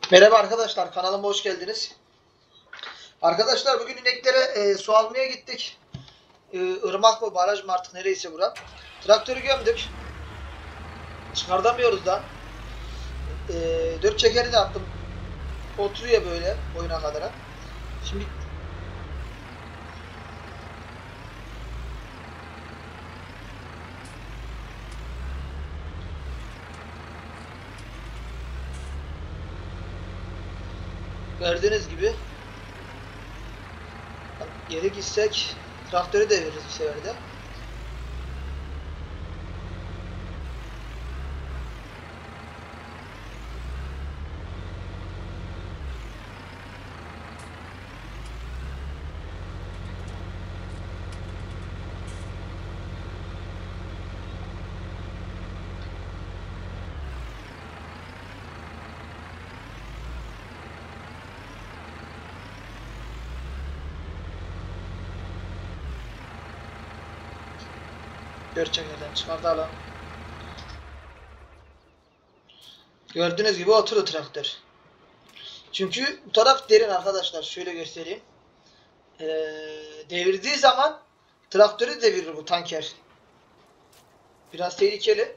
Merhaba arkadaşlar, kanalıma hoş geldiniz. Arkadaşlar bugün ineklere su almaya gittik. Irmak mı, baraj mı artık nereyse bura. Traktörü gömdük. Çıkartamıyoruz da. Dört çekeri de attım. Oturuyor böyle boyuna kadar. Şimdi gördüğünüz gibi geri gitsek traktörü deviririz bir seferde. Dört çekerden çıkartalım. Gördüğünüz gibi oturdu traktör. Çünkü bu taraf derin arkadaşlar. Şöyle göstereyim. Ee, Devirdiği zaman traktörü devirir bu tanker. Biraz tehlikeli.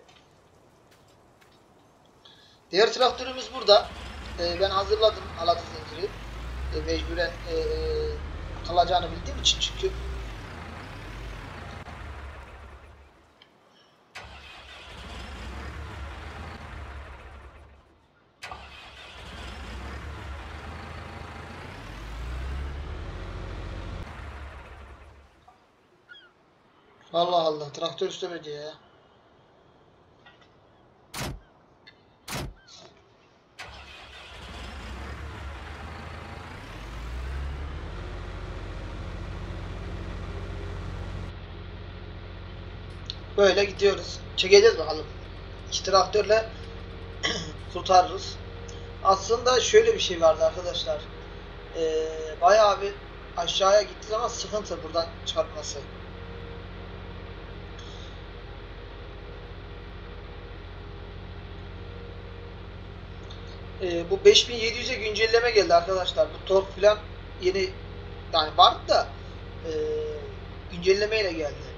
Diğer traktörümüz burada. Ben hazırladım halatı zinciri. Mecburen kalacağını bildiğim için çünkü. Allah Allah, traktör istemedi ya. Böyle gidiyoruz. Çekeceğiz bakalım. İki traktörle kurtarırız. Aslında şöyle bir şey vardı arkadaşlar. Bayağı bir aşağıya gitti zaman sıkıntı buradan çıkartması. Bu 5700'e güncelleme geldi arkadaşlar. Bu tork falan yeni yani vardı da e, güncellemeyle geldi.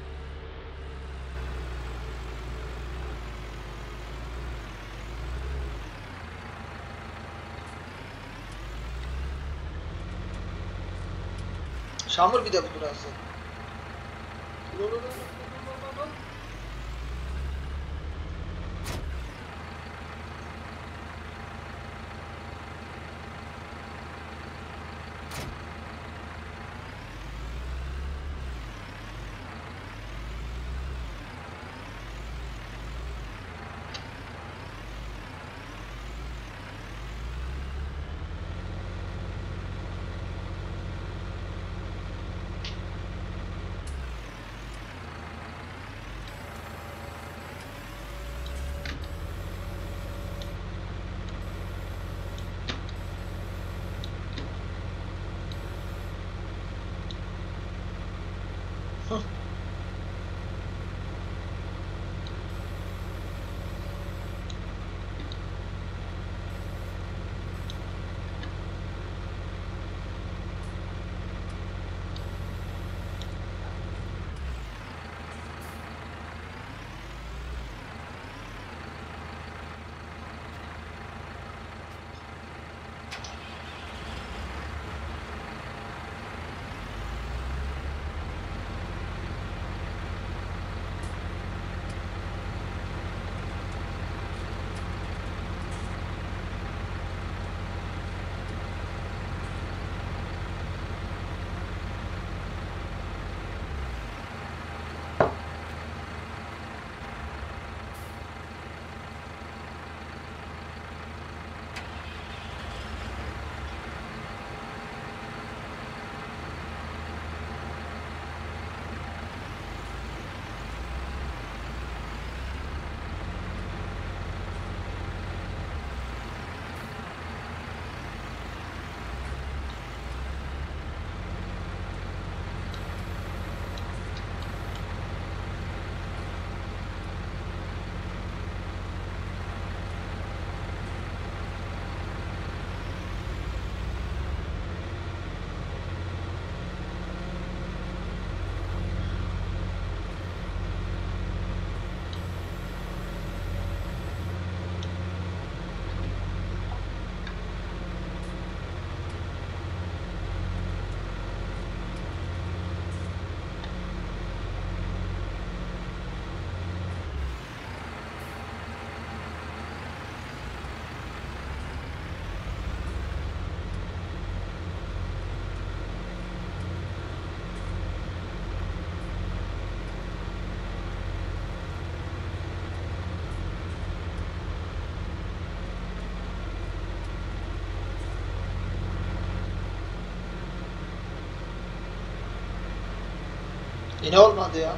Çamur bir de bu burası. Yine olmadı ya.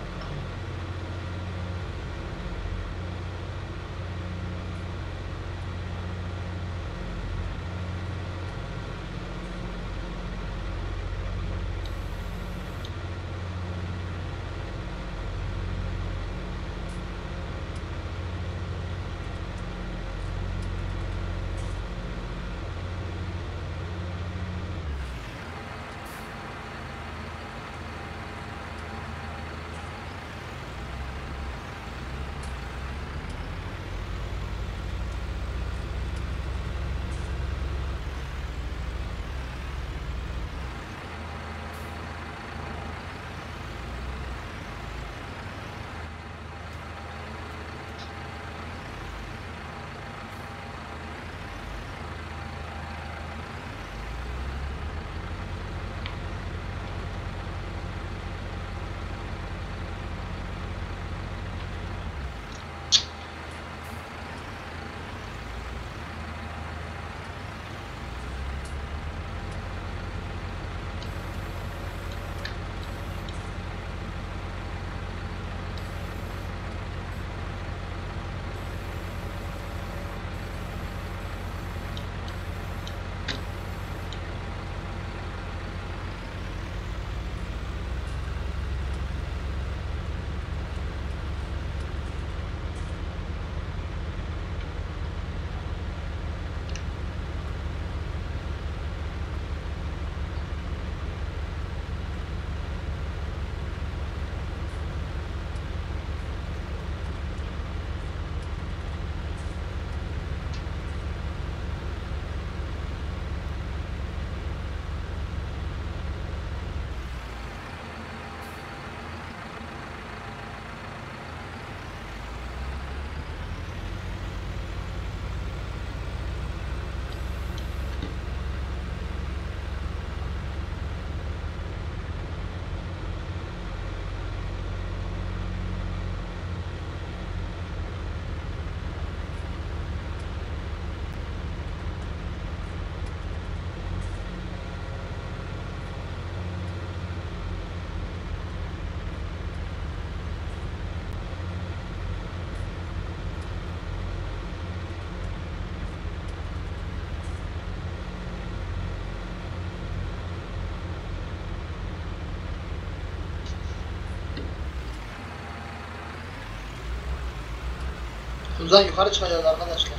Buradan yukarı çıkacağız arkadaşlar.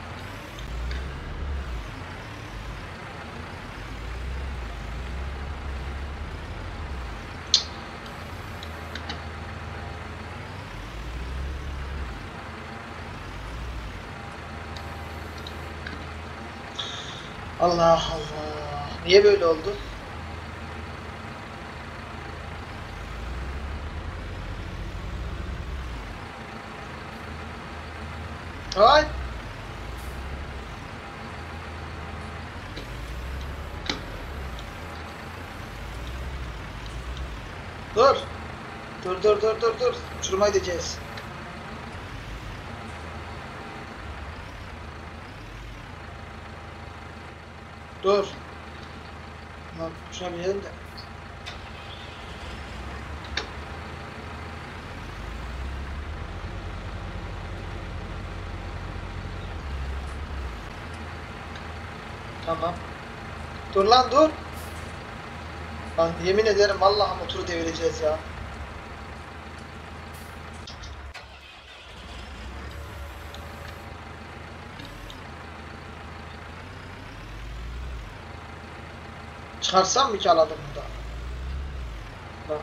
Allah Allah. Niye böyle oldu? Ay. Dur. Dur. Uçuruma gideceğiz. Dur. Lan şuna binelim de. Tamam. Dur lan dur. Lan yemin ederim vallahi motoru devireceğiz ya. Çıkarsam mı ki aladım da? Bak.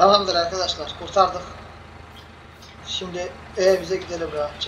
Tamamdır arkadaşlar, kurtardık. Şimdi evimize gidelim rahatça.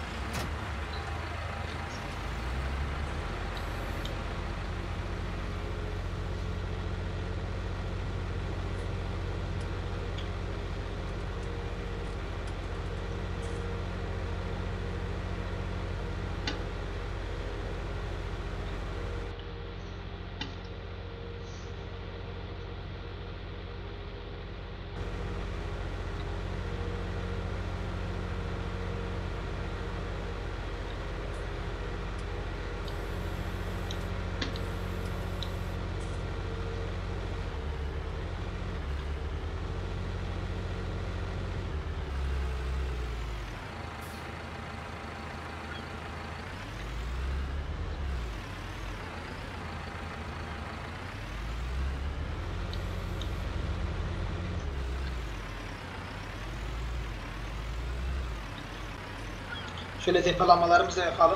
Şöyle depolanmalarımızı yapalım.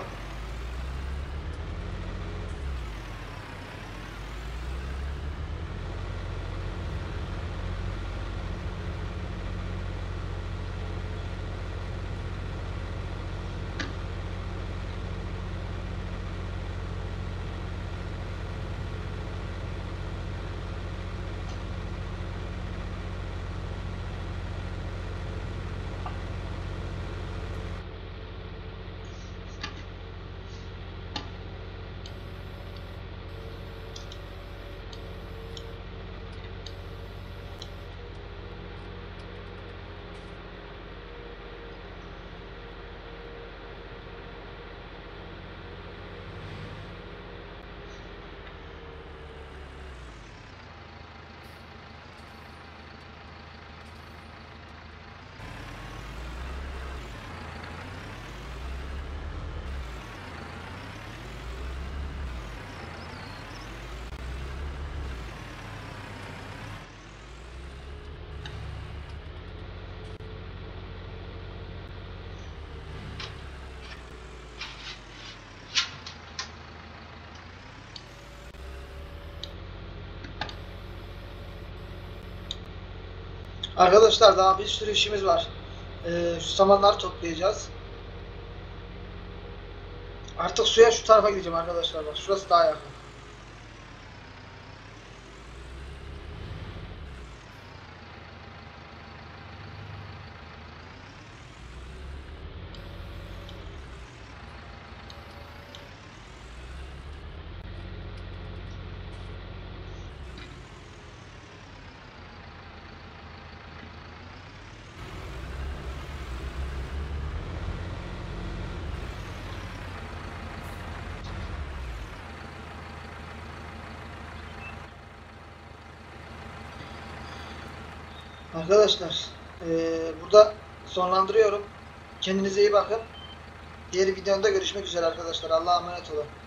Arkadaşlar daha bir sürü işimiz var. Şu samanları toplayacağız. Artık suya şu tarafa gideceğim arkadaşlar. Bak şurası daha yakın. Arkadaşlar burada sonlandırıyorum. Kendinize iyi bakın. Diğer videomda görüşmek üzere arkadaşlar. Allah'a emanet olun.